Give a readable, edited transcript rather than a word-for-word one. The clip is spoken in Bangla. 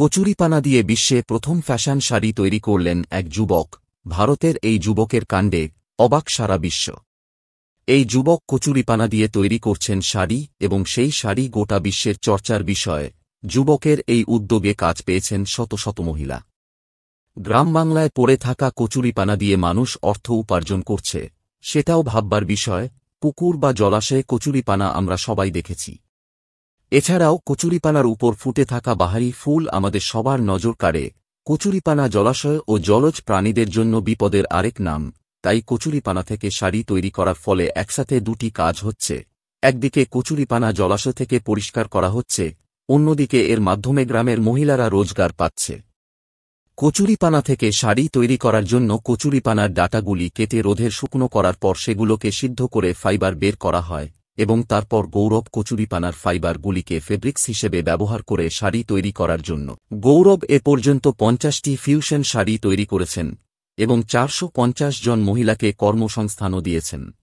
কচুরিপানা দিয়ে বিশ্বে প্রথম ফ্যাশন শাড়ি তৈরি করলেন এক যুবক। ভারতের এই যুবকের কাণ্ডে অবাক সারা বিশ্ব। এই যুবক কচুরিপানা দিয়ে তৈরি করছেন শাড়ি এবং সেই শাড়ি গোটা বিশ্বের চর্চার বিষয়। যুবকের এই উদ্যোগে কাজ পেয়েছেন শত শত মহিলা। গ্রাম বাংলায় পড়ে থাকা কচুরিপানা দিয়ে মানুষ অর্থ উপার্জন করছে, সেটাও ভাববার বিষয়। পুকুর বা জলাশয়ে কচুরিপানা আমরা সবাই দেখেছি। এছাড়াও কচুরিপানার উপর ফুটে থাকা বাহারি ফুল আমাদের সবার নজর কাড়ে। কচুরিপানা জলাশয় ও জলজ প্রাণীদের জন্য বিপদের আরেক নাম। তাই কচুরিপানা থেকে শাড়ি তৈরি করার ফলে একসাথে দুটি কাজ হচ্ছে। একদিকে কচুরিপানা জলাশয় থেকে পরিষ্কার করা হচ্ছে, অন্যদিকে এর মাধ্যমে গ্রামের মহিলারা রোজগার পাচ্ছে। কচুরিপানা থেকে শাড়ি তৈরি করার জন্য কচুরিপানার ডাঁটাগুলি কেটে রোদে শুকনো করার পর সেগুলোকে সিদ্ধ করে ফাইবার বের করা হয় এবং তারপর গৌরব কচুরিপানার ফাইবারগুলিকে ফেব্রিক্স হিসেবে ব্যবহার করে শাড়ি তৈরি করার জন্য। গৌরব এ পর্যন্ত 50টি ফিউশন শাড়ি তৈরি করেছেন এবং 450 জন মহিলাকে কর্মসংস্থানও দিয়েছেন।